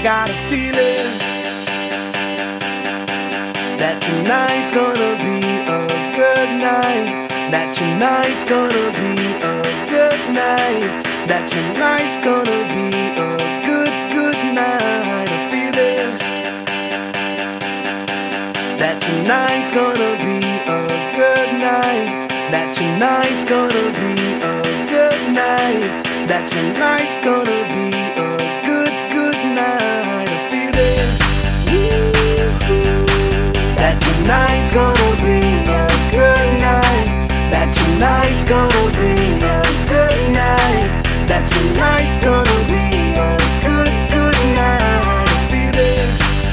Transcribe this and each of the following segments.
got a feeling that tonight's gonna be a good night. That tonight's gonna be a good night. That tonight's gonna be a good night. A feeling that tonight's gonna be a good night. That tonight's gonna be a good night. That tonight's gonna be a good night. A feeling that tonight's gonna be a good night. That tonight's gonna be a good night. That tonight's gonna be a good night. A feeling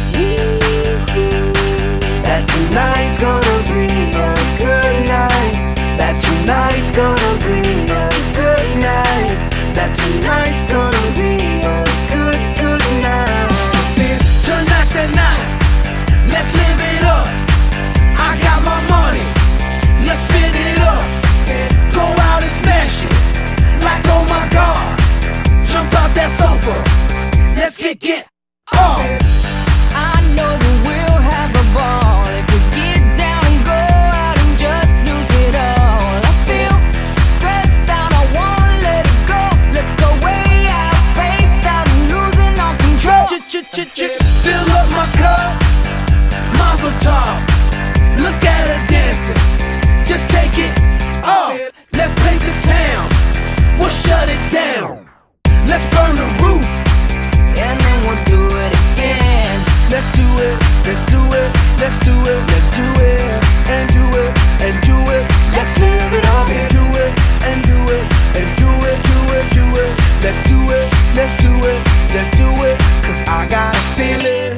that tonight's gonna be a good night. That tonight's gonna be a good night. That tonight's gonna be a good night. Tonight's the night, let's live it up. I got my money, let's spin it up. Go out and smash it, like oh my God. Jump out that sofa, let's get off. I know that we'll have a ball if we get down and go out and just lose it all. I feel stressed out, I wanna let it go. Let's go way out, spaced out and losing all control. Fill up my cup, Mazel tov. Look at her dancing, just take it off. Let's paint the town, we'll shut it down. Let's burn the roof, And then we'll do it again. let's do it, let's do it, let's do it, let's do it, and do it, and do it. Let's live it up and do it, and do it, and do it, do it, do it. Let's do it, let's do it, let's do it. Cause I got a feeling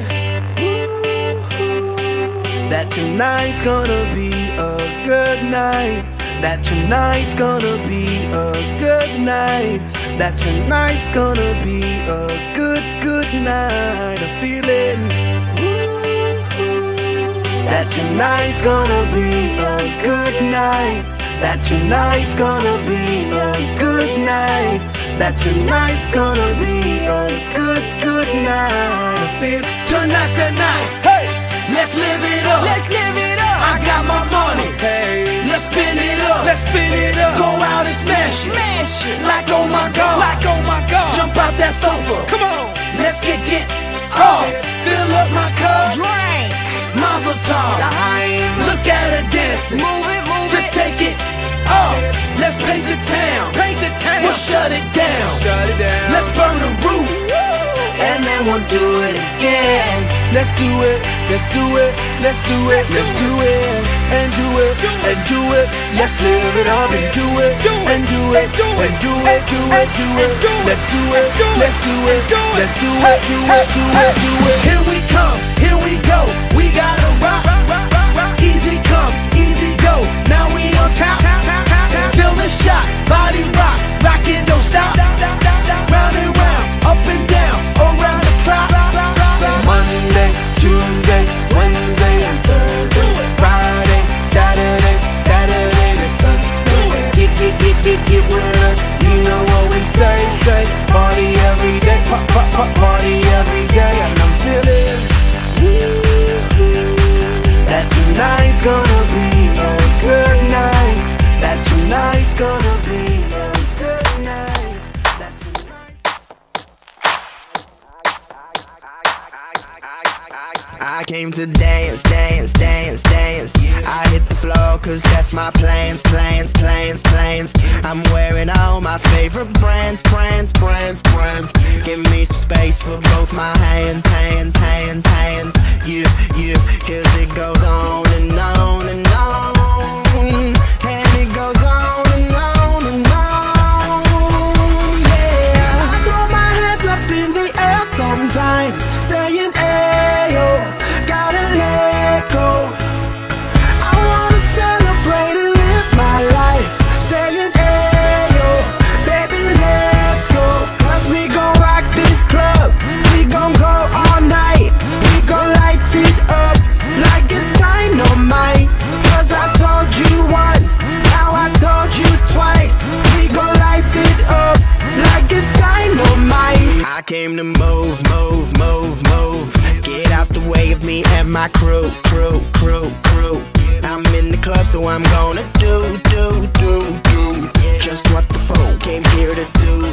that tonight's gonna be a good night. That tonight's gonna be a good night. That tonight's gonna be a good night. A feeling that tonight's gonna be a good night. That tonight's gonna be a good night. That tonight's gonna be a good night. I feel tonight's the night. Hey, let's live it up. Let's live it up. I got my money. Hey, let's spin it up. Let's spin it up. Go out and smash it. Smash it. Like oh my God. Like oh my God. Jump out that sofa. Come on. Let's get off. Fill up my cup. Drink. Mazel tov. Look at her dancing. Move it, move Just it. take it off. Let's paint the town. Paint the town. We'll shut it down. Shut it down. Let's burn the roof. And then we'll do it again. Let's do it. Let's do it. Let's do it. Let's do it. And do it. And do it. Let's live it up and do it. And do it. And do it. Do it. Do it. Let's do it. Let's do it. Let's do it. Do it. Do it. Do it. Here we come. Here we go. We gotta rock. Easy come. Easy go. Now we on top. Feel the shot. Body rock. Rock it. Don't stop. Round and round. Up and down. Around the clock. Monday, Tuesday, Wednesday, and Thursday, Friday, Saturday, Saturday to Sunday. Get with us. You know what we say. Party every day, party every day, and I'm feeling that tonight's gonna be a good night. That tonight's gonna be a good night. That I came to dance, dance, dance, dance. I hit the floor cause that's my plans. I'm wearing all my favorite brands. Give me some space for both my hands. Yeah, cause it goes on and on and on. And it goes on and on and on. Yeah, I throw my hands up in the air sometimes, saying ayo, gotta let go. I wanna celebrate and live my life, saying ayo, baby let's go. Cause we gon' rock this club, we gon' go all night. We gon' light it up like it's dynamite. Cause I told you once, now I told you twice. We gon' light it up like it's dynamite. I came to move, move, move, move. Get out the way of me and my crew, crew, crew, crew. I'm in the club, so I'm gonna do just what the folk came here to do.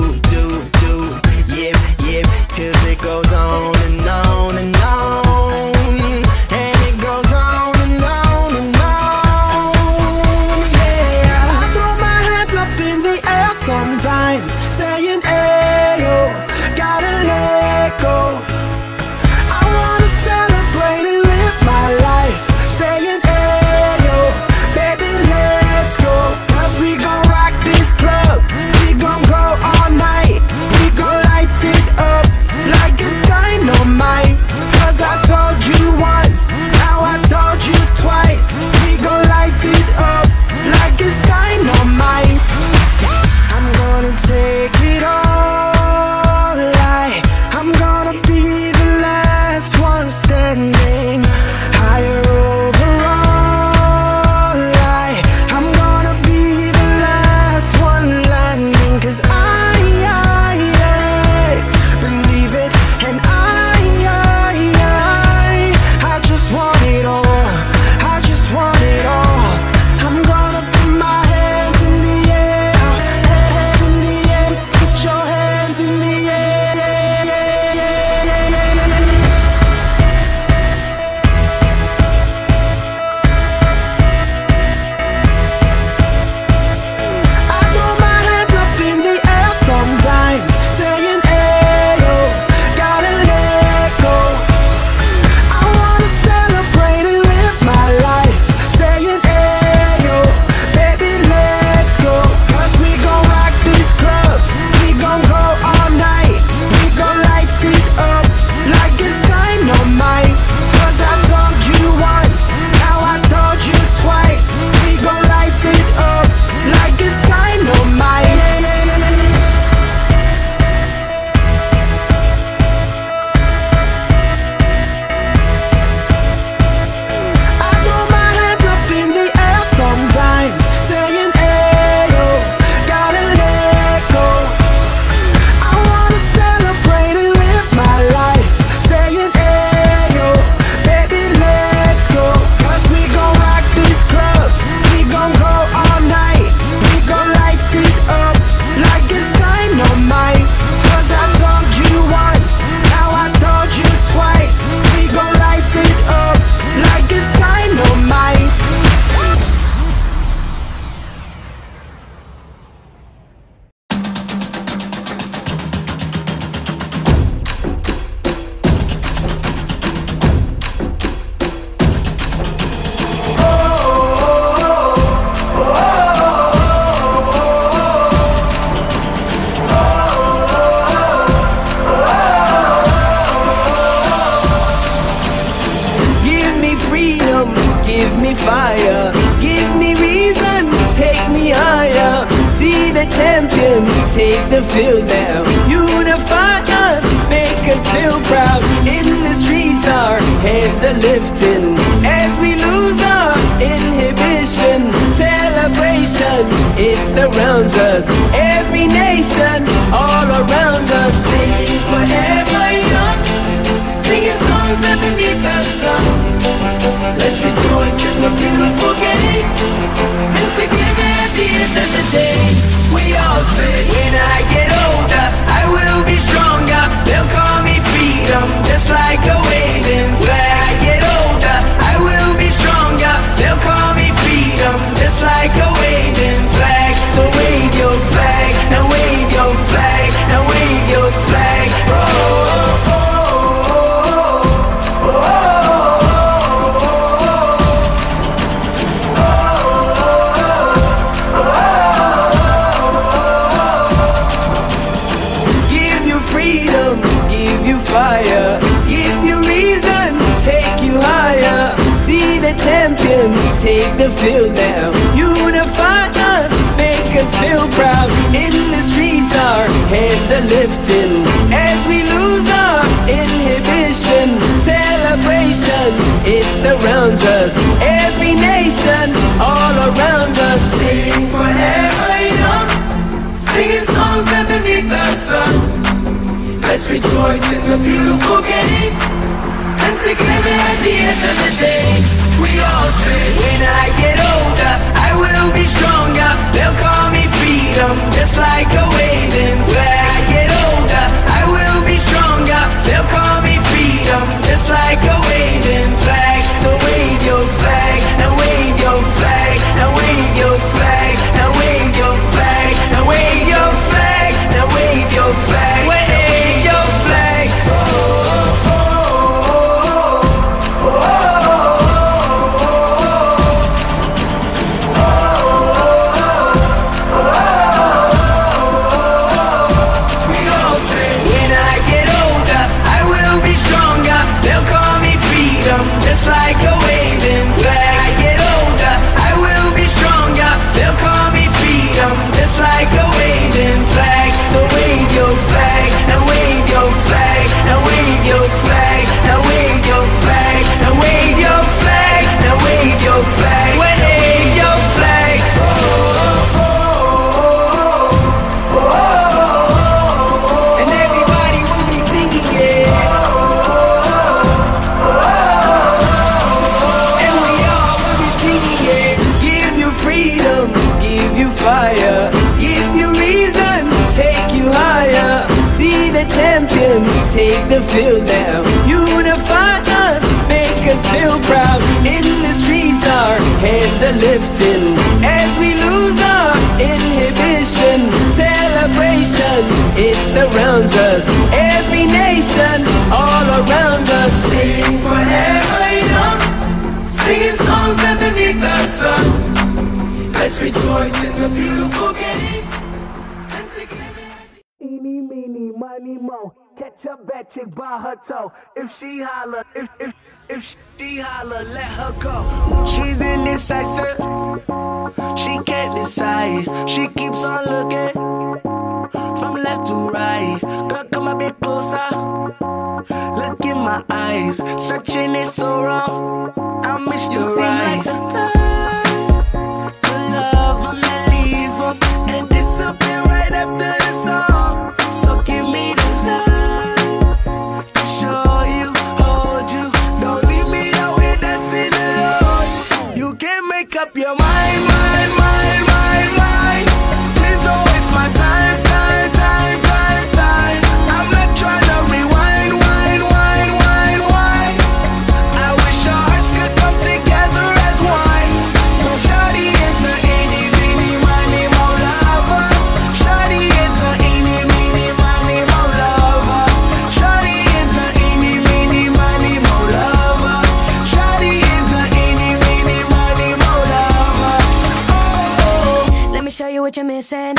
Yep, yep, 'cause it goes on and on and on. And it goes on and on and on. Yeah, I throw my hands up in the air sometimes, saying, ayo, gotta let go. I wanna celebrate and live my life, saying, ayo, baby, let's go. 'Cause we gon' rock this club, we gon' go all night, we gon' light it up like it's dynamite. 'Cause I told you once, now I told you twice, we gon' light it up like it's dynamite. I'm gonna take it all, I'm gonna be the last one standing, higher overall, I'm gonna be the last one landing. 'Cause I believe it, and I just want it all, I just want it all. I'm gonna put my hands in the air, hands in the air, put your hands in the air. I throw my hands up in the air sometimes, saying, ayo, gotta let go. I wanna celebrate and live my life, saying, ayo, baby, let's go. 'Cause we gon' rock this club, we gon' go all night, we gon' light it up like it's dynamite. 'Cause I told you once, now I told you twice, we gon' light it up like it's dynamite. I throw my hands up in the air sometimes, saying, ayo, gotta let go. I wanna celebrate and live my life, saying, ayo, baby, let's go. 'Cause we gon' rock this club, we gon' go all night, we gon' light it up like it's dynamite. 'Cause I told you once, now I told you twice, we gon' light it up like it's dynamite. Give me freedom, give me fire, give me reason, take me higher. See the champions take the field now. Unify us, make us feel proud. In the streets our heads are lifting as we lose our inhibition. Celebration, it surrounds us. Every nation, all around us. Sing forever young, singing songs underneath the sun. Let's rejoice in the beautiful game, and together at the end of the day, we all say, when I get older, I will be stronger. They'll call me freedom, just like a waving flag. I get older, I will be stronger. They'll call me freedom, just like a waving flag. So wave your flag, now wave your flag, now wave your flag. Oh, oh, oh. Fire, give you reason, take you higher. See the champions take the field now. Unify us, make us feel proud. In the streets our heads are lifting as we lose our inhibition. Celebration, it surrounds us. Every nation, all around us. Sing forever young, singing songs underneath the sun. Let's rejoice in the beautiful game, and together at the end of the day, we all say, when I get older, I will be stronger. They'll call me freedom, just like a waving flag. I get older, I will be stronger. They'll call me freedom, just like a waving flag. So wave your flag, now wave your flag, now wave your flag, now wave your flag, now wave your flag, now wave your flag, wave your flag. Oh, oh, oh, oh, oh. We all say, when I get older, I will be stronger. They'll call me freedom, just like a waving flag. I get older, I will be stronger. They'll call me freedom, just like a waving flag. So wave your flag, now wave your flag, now wave your flag, now wave your flag, now wave your flag, now wave your flag, wave your flag. Oh, oh, oh, oh. And everybody will be singing it. And we all will be singing it. Give you freedom, give you fire, give you reason, take you higher. See the champions take the field now. Unify us, make us feel proud. In the streets our heads are lifting as we lose our inhibition. Celebration, it surrounds us. Every nation, all around us. Sing forever young, singing songs underneath the sun. Let's rejoice in the beautiful game. Eeny, meeny, miny, mo. Catch a bad chick by her toe. If she holler, if she holler, let her go. She's indecisive, she can't decide. She keeps on looking from left to right. Girl, come a bit closer. Look in my eyes, searching is so wrong. I miss the right time to love him and leave him and disappear right after the song. So give me the night to show you, hold you. Don't leave me out here dancing alone. You can't make up your mind, mind, mind, mind, mind. Please don't waste my time, time, time, time, time. I'm not trying to rewind, wind, wind, wind, wind. I wish our hearts could come together as one. Shawty is a eeny, meeny, miny, mo lover. Shawty is a eeny, meeny, miny, mo lover. Shawty is a eeny, meeny, miny, mo lover. Shawty is a eeny, meeny, miny, mo lover. Oh. Let me show you what you're missing.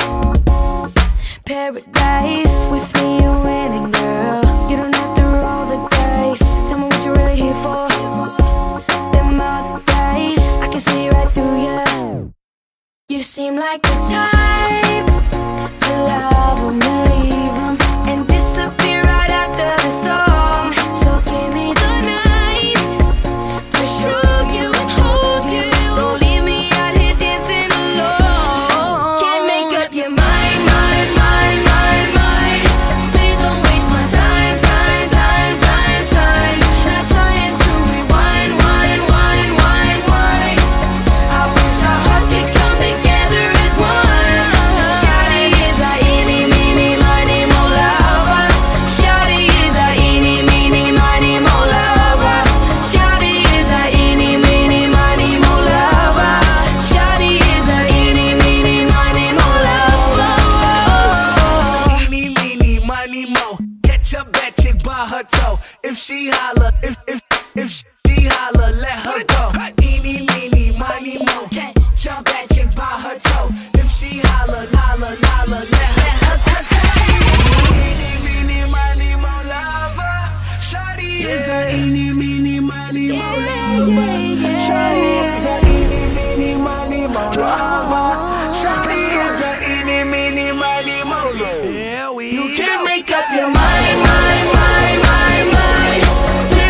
Paradise. With me you're winning, girl. You don't have to roll the dice. Tell me what you're really here for. Them other guys, I can see right through you. You seem like the type to love 'em and leave 'em and disappear right after the song. So give me the night to show you and hold you. Don't leave me out here dancing alone. Can't make up your mind, mind, mind, mind, mind. Please don't waste my time, time, time, time, time. Not trying to rewind, wind, wind, wind, wind. I wish our hearts could come together as one. Shawty is a eeny, meeny, miny, mo lover. Shawty is a eeny, meeny, miny, mo lover. Shawty is a eeny, meeny, miny, mo lover. Shawty is a eeny, meeny, miny, mo lover. Eeny, meeny, miny, mo. Catch a bad chick by her toe. If she holler, if she holler, let her go. Eeny, meeny, miny, mo. Catch a bad chick by her toe. If she holler, holler, holler, let her go. Eeny, meeny, miny, mo lover. Shawty is a eeny, meeny, miny, mo lover. Shawty is a eeny, meeny, miny, mo lover. Shawty is a eeny, meeny, miny, mo lover. You can't make up your mind, mind, mind, mind, mind.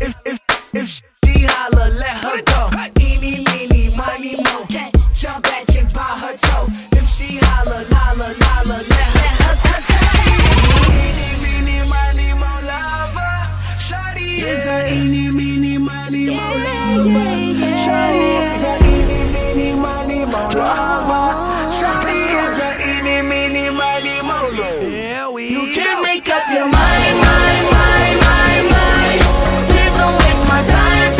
If she holler, let her go. Eeny, meeny, miny, mo. Can't jump that chick by her toe. If she holler, let her go. Eeny, meeny, miny, mo lover. Shawty is a eeny, meeny, miny, mo lover. Shawty is a eeny, meeny, miny, mo lover. Shawty is a eeny, meeny, miny, mo lover. You can't make up your mind. Please don't waste my time.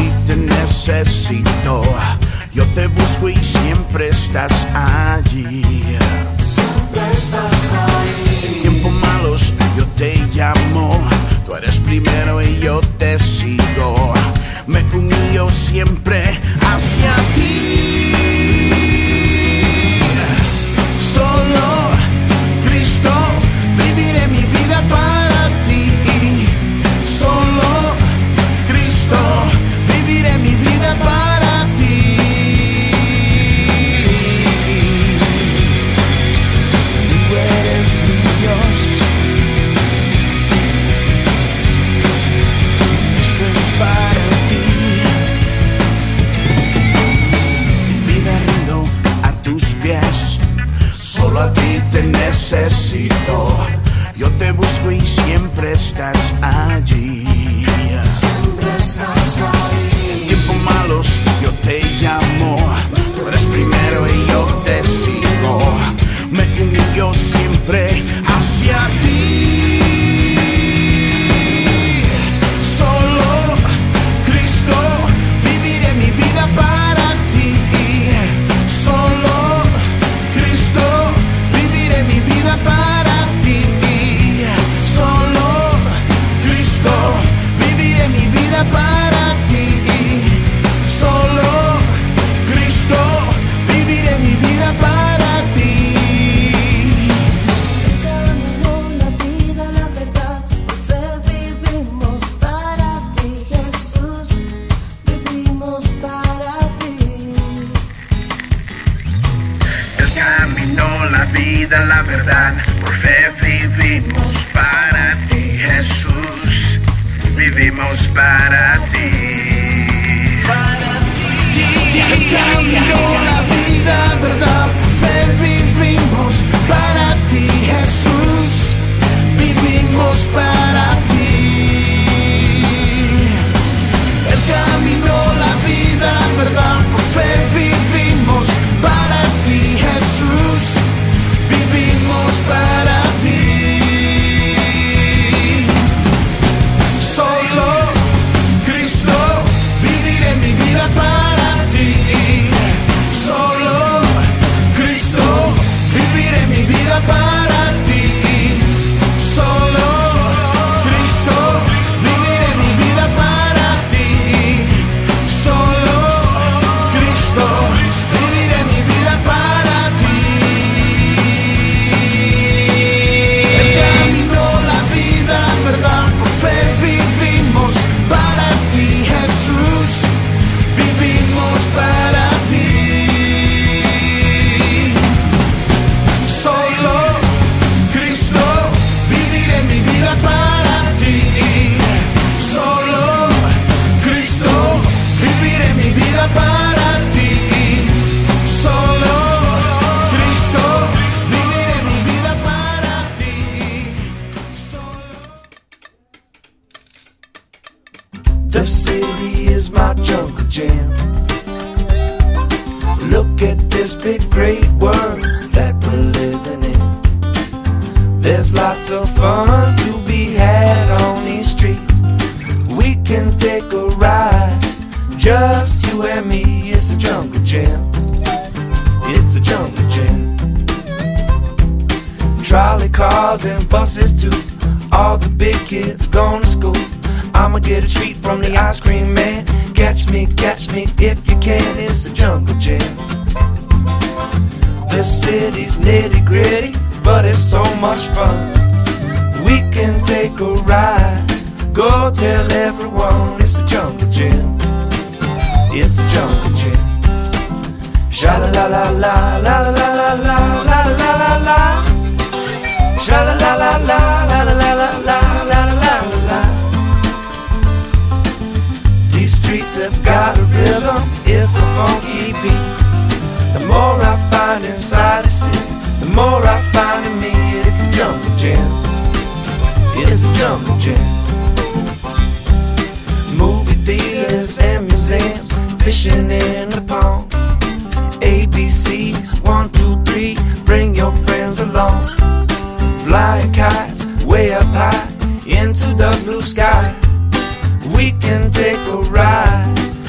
ti te necesito. Yo te busco y siempre estás allí. Siempre estás ahí. En tiempos malos yo te llamo. Tú eres primero y yo te sigo. Me humillo siempre hacia ti. Solo Cristo, viviré mi vida para ti. Solo Cristo, viviré mi vida para ti. Tú eres mi Dios. Esto es para ti. Mi vida rindo a tus pies. Solo a ti te necesito. Yo te busco y siempre estás allí. Siempre estás ahí. En tiempos malos yo te llamo. Tú eres primero y yo te sigo. Me humillo siempre hacia ti. Solo Cristo, viviré mi vida para ti. Solo Cristo, viviré mi vida para ti. Solo Cristo, viviré mi vida para ti. Solo Cristo, viviré mi vida para ti. El camino, la vida, la verdad, por fe vivimos para ti, Jesús, vivimos para ti. El camino, la vida, la verdad, por fe vivimos para ti, Jesús, vivimos para ti. Para ti. El camino, la vida, verdad, por fe vivimos para ti, Jesús, vivimos para ti. El camino, la vida, verdad, por fe vivimos para ti, Jesús, vivimos para ti. Solo Cristo, viviré mi vida para ti. Solo Cristo, viviré mi vida para ti. Solo Cristo, viviré mi vida para ti. Solo Cristo, viviré mi vida para ti. El camino, la vida, verdad, por fe vivimos para ti, Jesús, vivimos para ti. Solo Cristo, viviré mi vida para ti. Solo Cristo, viviré mi vida para ti. Solo Cristo, viviré mi vida para ti. The city is my jungle jam. Look at this big great world that we're living in. There's lots of fun to be had on these streets. We can take a ride, just you and me. It's a jungle jam. It's a jungle jam. Trolley cars and buses too. All the big kids going to school. I'ma get a treat from the ice cream man. Catch me if you can. It's a jungle jam. The city's nitty gritty, but it's so much fun. We can take a ride, go tell everyone. It's a jungle jam. It's a jungle jam. Sha la la la la la la la la la la la la. Sha la la la la la la la la la la la la. These streets have got a rhythm, it's a funky beat. The more I find inside the city, the more I find in me. It's a jungle jam. It's a jungle jam. Movie theaters and museums, fishing in the pond. ABCs, 1, 2, 3, bring your friends along. Flying kites way up high into the blue sky. We can take a ride,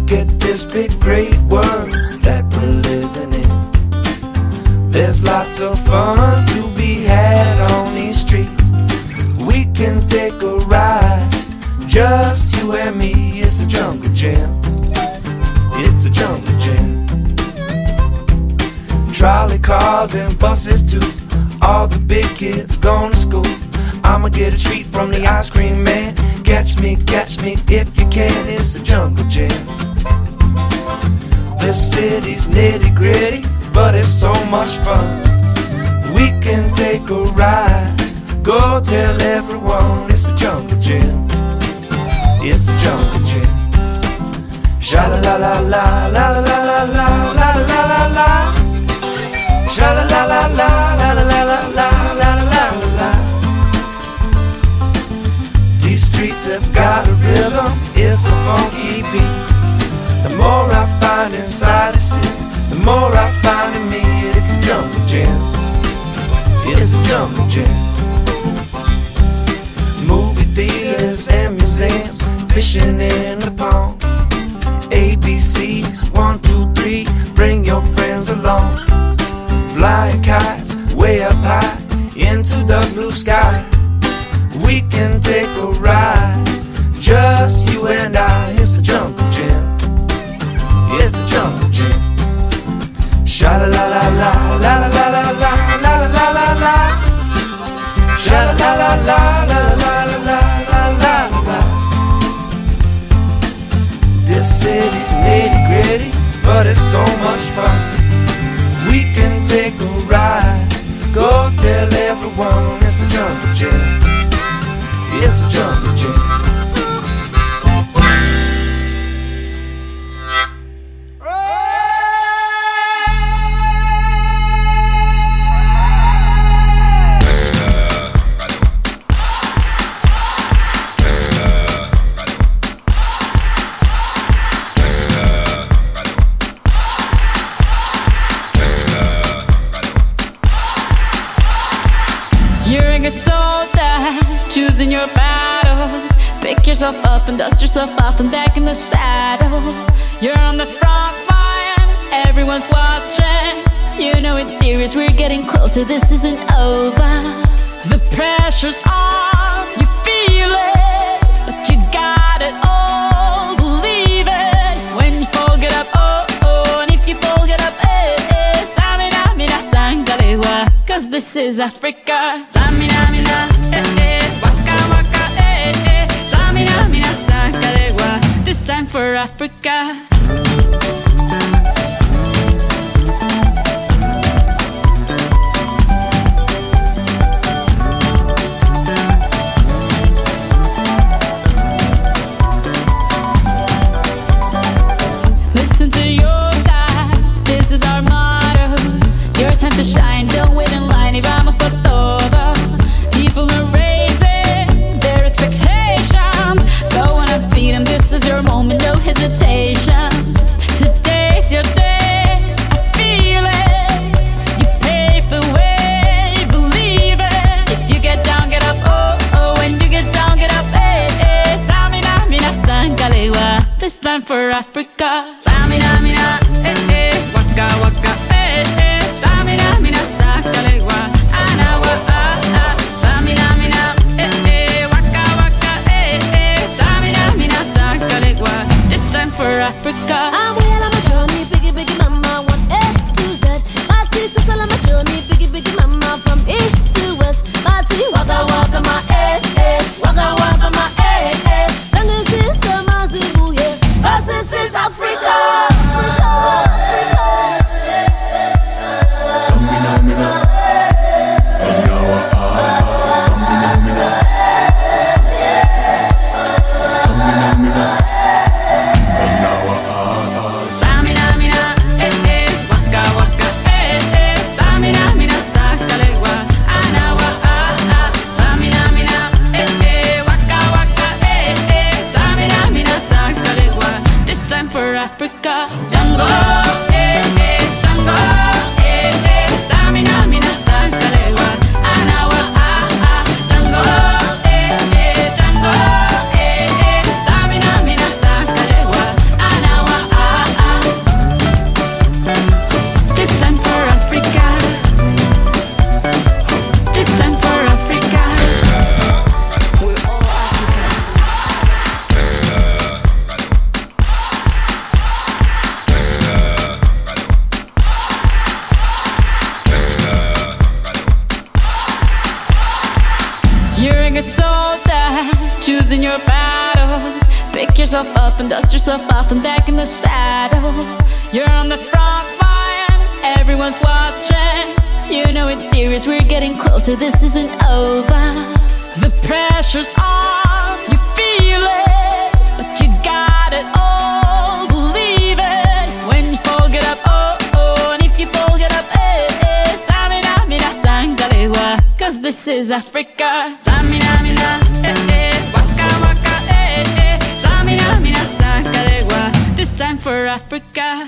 look at this big great world that we're living in. There's lots of fun to be had on these streets. We can take a ride, just you and me. It's a jungle jam. It's a jungle jam. Trolley cars and buses too. All the big kids going to school. I'ma get a treat from the ice cream man. Catch me if you can. It's a jungle jam. The city's nitty gritty, but it's so much fun. We can take a ride, go tell everyone. It's a jungle jam. It's a jungle jam. Sha la la la la la la la la la la la la. Sha la la la la la la la la la la la la. These streets have got a rhythm, it's a funky beat. The more I find inside the city, the more I find in me. It's a jungle jam. It's a jungle jam. Movie theaters and museums, fishing in the pond. ABCs, 1, 2, 3, bring your friends along. Flying kites way up high into the blue sky. We can take a ride, just you and I. It's a jungle jam. It's a jungle jam. Sha la la la la la la la la la la la la la. Sha la la la la la la la la la la. This city's nitty gritty, but it's so much fun. We can take a ride, go tell everyone. It's a jungle jam. It's a jungle jam. You're a good soldier, choosing your battle. Pick yourself up and dust yourself off and back in the saddle. You're on the front line, everyone's watching. You know it's serious, we're getting closer, this isn't over. The pressure's on, you feel it, but you got it all, believe it. When you fall, get up, oh, oh, and if you fall, get up, eh, eh. Samina, mina, sangalewa, 'cause this is Africa. Samina, mina, eh, eh, waka, waka, eh, eh. Samina, mina, sangalewa, this time for Africa. Listen to your God, this is our motto. Your time to shine, don't wait in line, y vamos por todo. People are raising their expectations. Go on and feed them, this is your moment, no hesitation. Today's your day, I feel it. You pave the way, believe it. If you get down, get up, oh, oh. When you get down, get up, eh, eh. Samina, mina, sangalewa, this time for Africa. Samina, mina, eh, eh. Waka, waka, eh, eh. Samina, mina, sangalewa, anawa, ah, ah. Samina, mina, eh, eh. Waka, waka, eh, eh. Samina, mina, sangalewa, this time for Africa. I'm well on my journey, biggie, biggie, mama, 1 A to Z. My teeth so on my journey, biggie, biggie, mama, from east to west. My teeth, waka, waka, my eh, waka, waka, my eh. Sangin' since summer, Zimbabwe, 'cause this is Africa. Samina mina, anawa samina mina, samina mina, anawa Samina, mina, eh, eh. Waka, waka, eh, eh. Samina, mina, sangalewa, anawa, ah, ah. Samina, mina, eh, eh. Waka, waka, eh, eh. Samina, mina, sangalewa, this time for Africa. Jungle, eh, eh. Jungle, eh, eh. Samina, mina, sangalewa, anawa, ah, ah. Jungle, eh, eh. Jungle, eh, eh. Samina, mina, sangalewa, anawa, yourself up and dust yourself off and back in the saddle. You're on the front line, everyone's watching. You know it's serious, we're getting closer, this isn't over. The pressure's on, you feel it, but you got it all, believe it. When you fall, get up, oh, oh, and if you fall, get up, eh, eh. Tamina, mina, sangalewa, cause this is Africa. Tamina, mina, eh, eh, waka, waka, eh, eh. Tamina, mina, sangalewa, this time for Africa.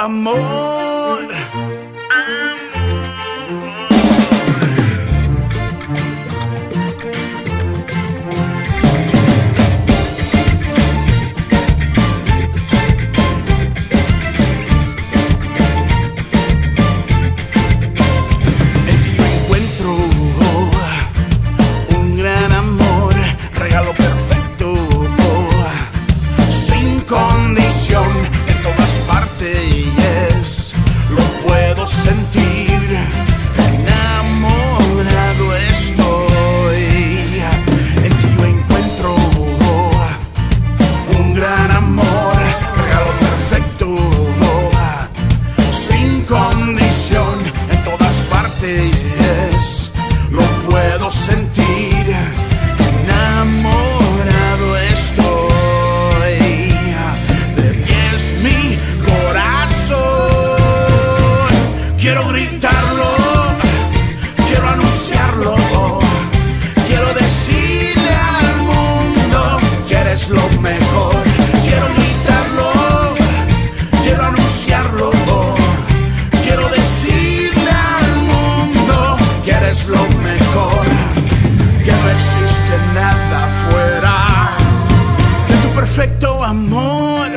amor. En ti encuentro un gran amor, regalo perfecto, sin condición, en todas partes lo puedo sentir, enamorado estoy. En ti yo encuentro un gran amor, regalo perfecto, sin condición, en todas partes lo puedo sentir, enamorado estoy. De ti es mi corazón, quiero gritarlo, quiero anunciarlo, quiero decirle al mundo que eres lo mejor. Quiero gritarlo, quiero anunciarlo, quiero decirle al mundo que eres lo mejor, que no existe nada fuera de tu perfecto amor.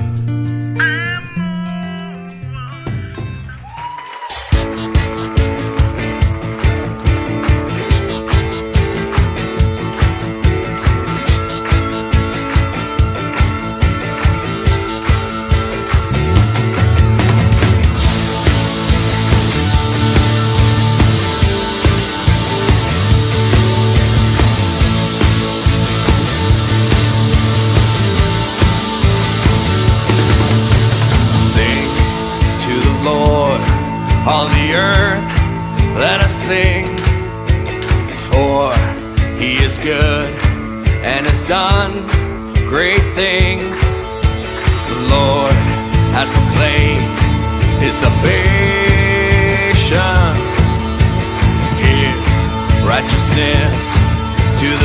On the earth, let us sing, for he is good and has done great things. The Lord has proclaimed his salvation, his righteousness to the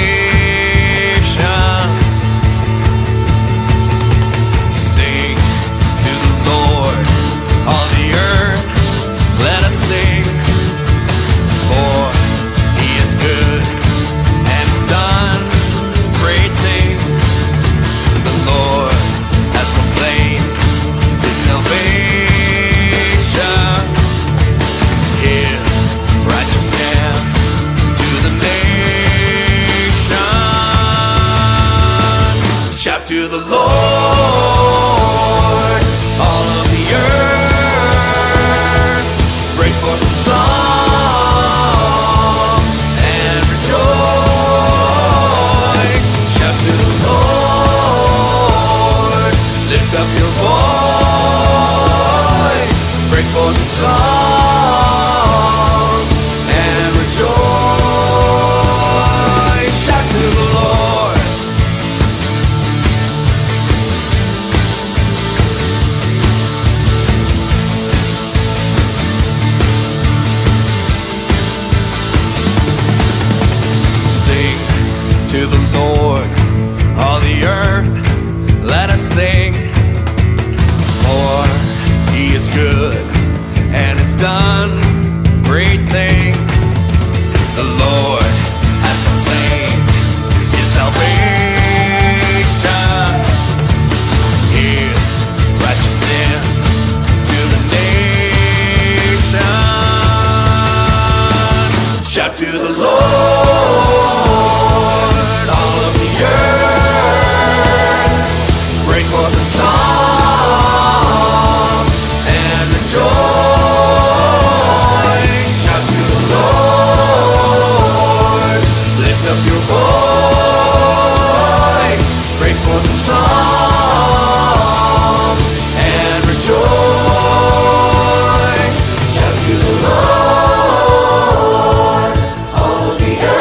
nations. Sing to the Lord on the earth, let us sing, for he is good and has done great things. The Lord has proclaimed his salvation, his righteousness to the nations. Shout to the Lord, all of the earth, break forth in song and rejoice. Shout to the Lord, lift up your voice, break forth in song and rejoice. Shout to the Lord. To the Lord, all the earth, let us sing, for he is good and has done great things. The Lord has proclaimed his salvation, his righteousness to the nation. Shout to the Lord, all of the earth, break forth in song and rejoice. Shout to the Lord, lift up your voice, break forth in song and rejoice. Shout to the Lord, all of the earth.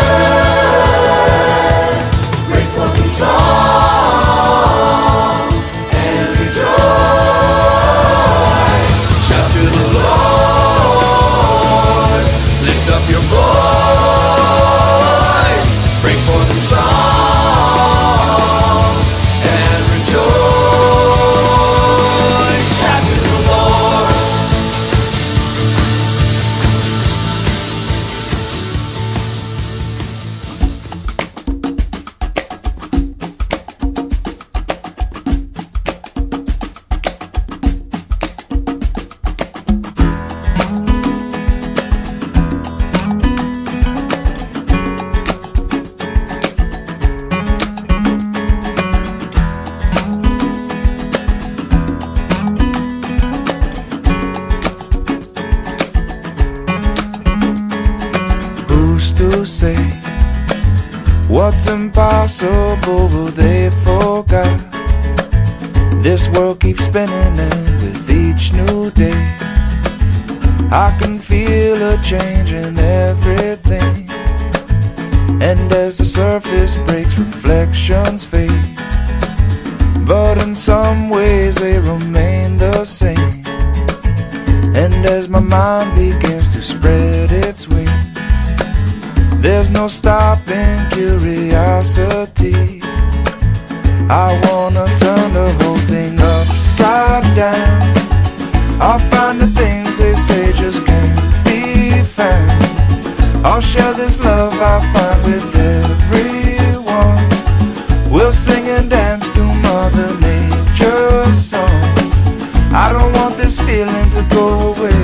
to say what's impossible, but they forgot. This world keeps spinning, and with each new day I can feel a change in everything. And as the surface breaks, reflections fade, but in some ways they remain the same. And as my mind begins to spread its wings, there's no stopping curiosity. I wanna turn the whole thing upside down. I'll find the things they say just can't be found. I'll share this love I find with everyone. We'll sing and dance to Mother Nature's songs. I don't want this feeling to go away.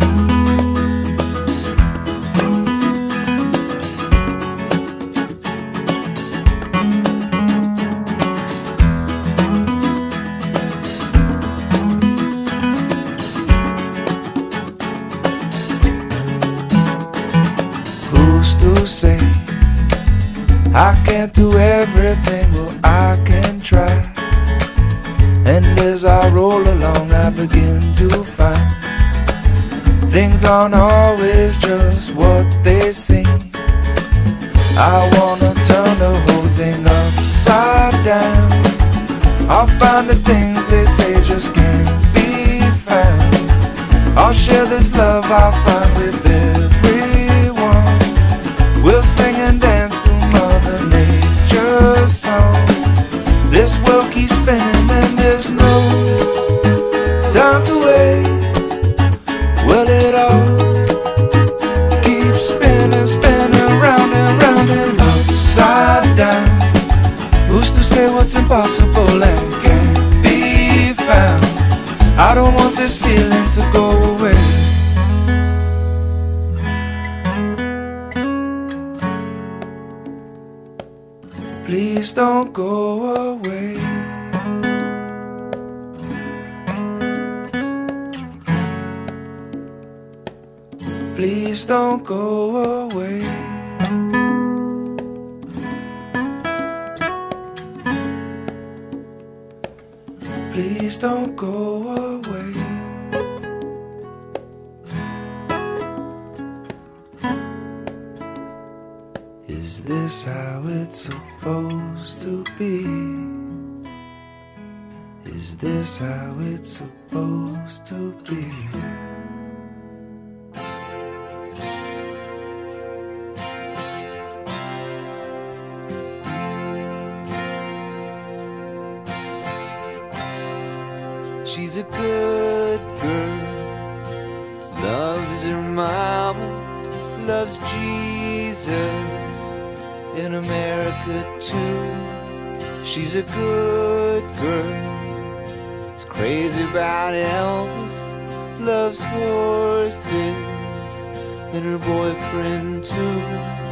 To say I can't do everything, well I can try. And as I roll along I begin to find things aren't always just what they seem. I wanna turn the whole thing upside down. I'll find the things they say just can't be found. I'll share this love I find with everyone. We'll sing and dance to Mother Nature's song. This world keeps spinning and there's no time to waste. Well, it all keeps spinning, spinning round and round and upside down. Who's to say what's impossible and can't be found? I don't want this feeling to go away. Please don't go away. Please don't go away. Please don't go away. Is this how it's supposed to be? Is this how it's supposed to be? She's a good girl, loves her mama, loves Jesus, in America too. She's a good girl, is crazy about Elvis, loves horses, and her boyfriend too.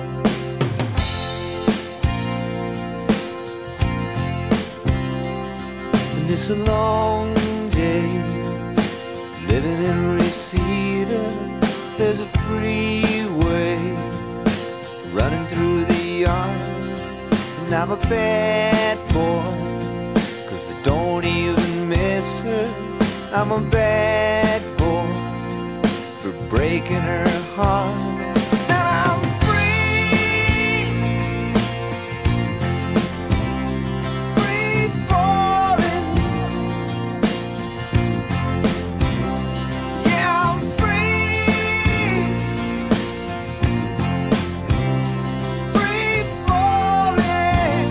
And it's a long day living in Reseda. There's a freeway running through the yard, and I'm a bad boy, 'cause I don't even miss her. I'm a bad boy for breaking her heart. And I'm free, free falling. Yeah, I'm free, free falling.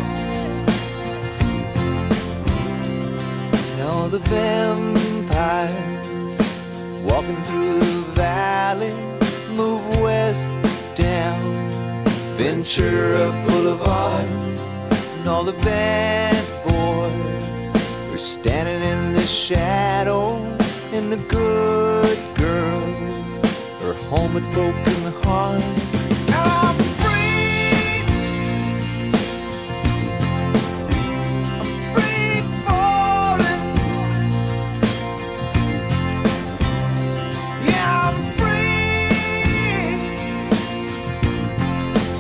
Now the vampires walking through the valley move west down Ventura Boulevard, and all the bad boys are standing in the shadows, and the good girls are home with broken hearts. I'm free, I'm free falling. Yeah, I'm free,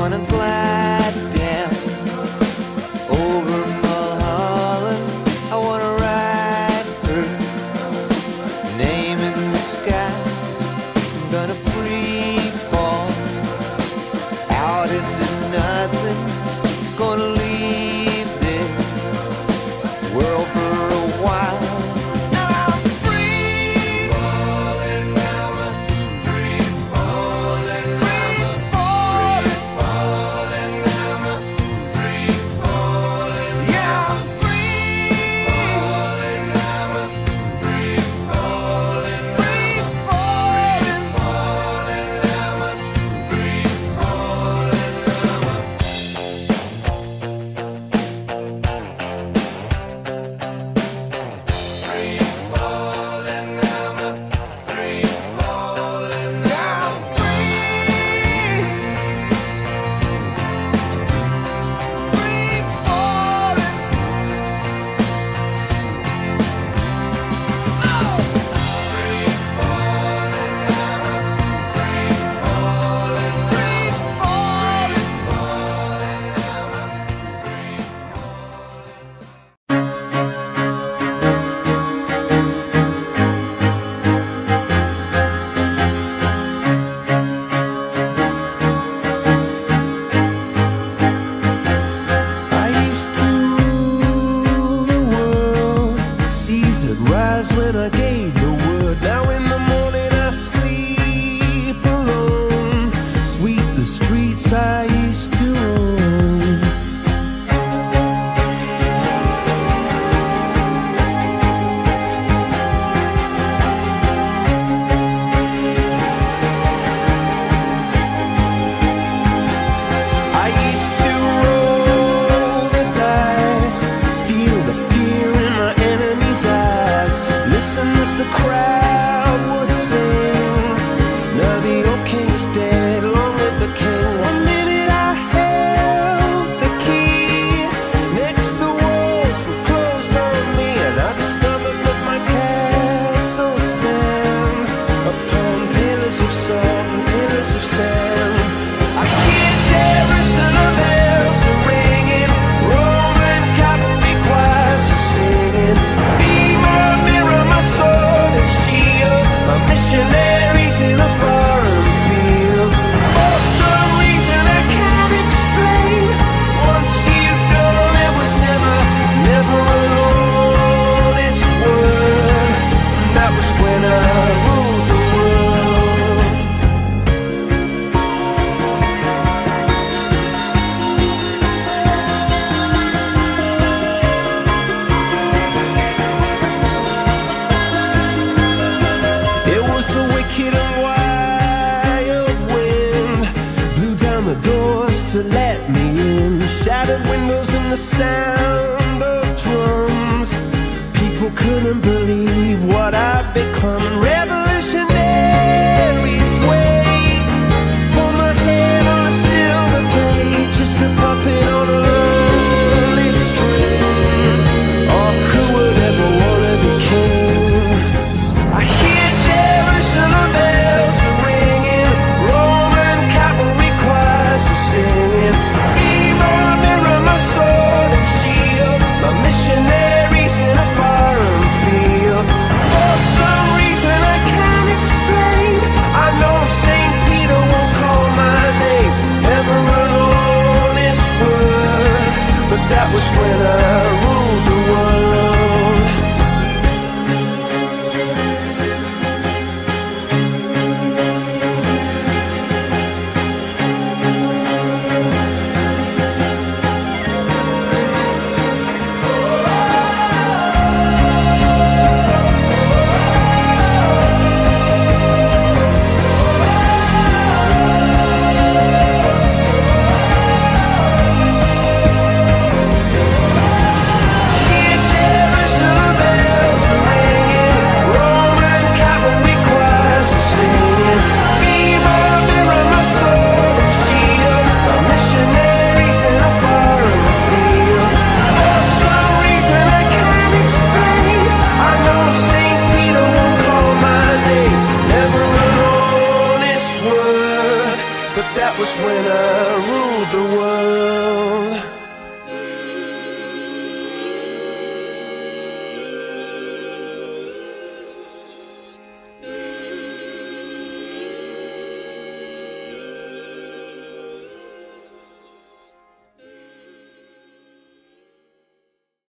wanna glide down over Mulholland. I wanna ride her name in the sky. I'm gonna free fall out into nothing. Gonna leave this world for a while. I'm free falling, I'm free falling, free falling, falling, I'm free falling. Yeah, I'm free falling, I'm free falling, free falling, falling, I'm free falling. Rise when I gave the word. Now in the morning I sleep alone. Sweep the streets I used to own. I used to roll the dice, feel the fear in my enemy's eyes. Listen as the crowd would sing. Now the old king is dead, long live the king. One minute I held the key, next the walls were closed on me, and I discovered that my castle stand upon pillars of salt and pillars of sand. I hear Jerusalem bells are ringing, Roman cavalry choirs are singing. Be my mirror, my sword and shield, my missionaries in a foreign field. For some reason I can't explain, once you've gone it was never, never an honest word. And that was when I ruled the world. It was the wicked and wild wind, blew down the doors to let me in. Shattered windows and the sound of drums. People couldn't believe what I'd become. Revolutionaries wait for my head on a silver plate, just a puppet on a lonely string. Oh, who would ever wanna be king? I hear Jerusalem bells are ringing, Roman cavalry choirs are singing. Be my mirror, my sword and shield, my missionaries in a foreign field. For some reason I can't explain, I know St. Peter won't call my name, ever an honest word. But that was when I ruled the world. the world.